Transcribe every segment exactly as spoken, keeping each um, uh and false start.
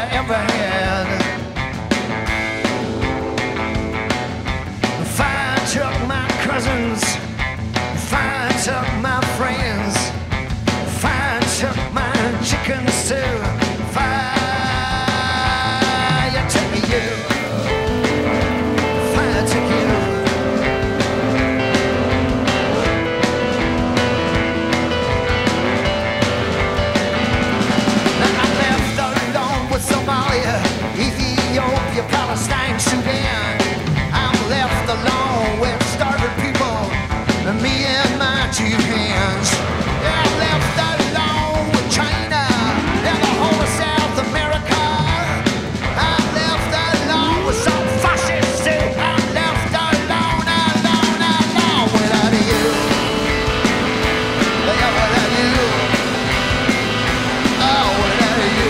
I ever had. Fire took my cousins, fire took my friends, fire took my chickens too. Fire took you, fire took you. Somalia, Ethiopia, Palestine, Sudan. I'm left alone with starving people, and me and my two hands. I'm left alone with China and the whole of South America. I'm left alone with some fascists too. I'm left alone, alone, alone without you. Yeah, without you. Oh, without you.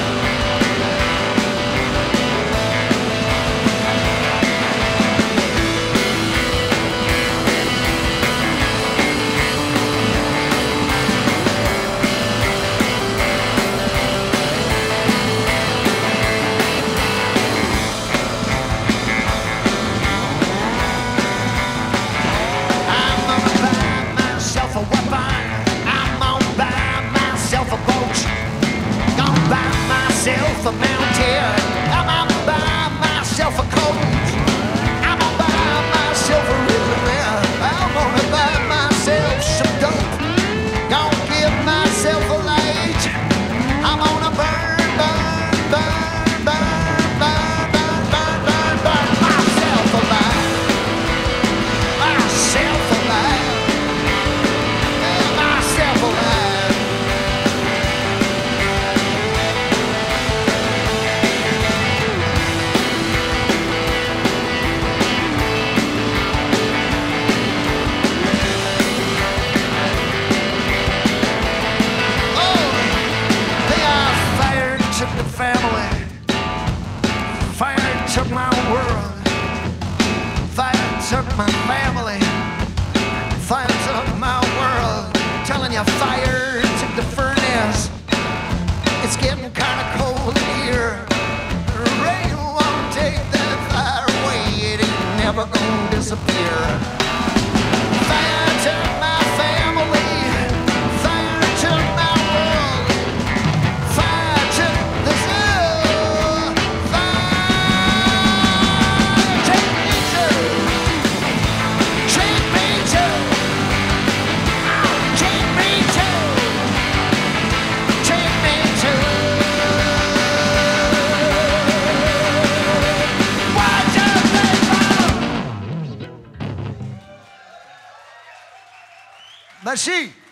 A mountain, I'm gonna buy myself a coat. I'm gonna buy myself a river. I'm gonna buy myself some dope. Gonna give myself a light. I'm gonna burn, burn, burn, burn, burn, burn, burn, burn, burn myself alive. Myself alive. Yeah, myself alive. Family, fire took my world, fire took my family, fire took my world. I'm telling you, fire took the furnace. It's getting kind of cold in here. The rain won't take that fire away. It ain't never gonna disappear. Fire took my family, fire took my world, fire took the sun. Fire, take me to, take me to, take me to, take me to. Why just they follow? Merci.